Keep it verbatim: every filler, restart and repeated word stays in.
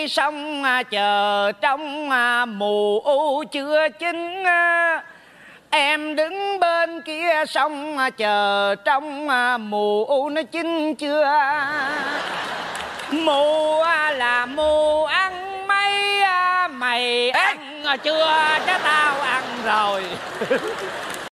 sông chờ trong mù u chưa chín. Em đứng bên kia sông chờ trong mù u nó chín chưa. Mù là mù ăn mấy mày ăn chưa chứ tao ăn rồi.